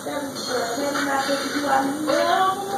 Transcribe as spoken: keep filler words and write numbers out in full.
That was good. Then I'm not going to do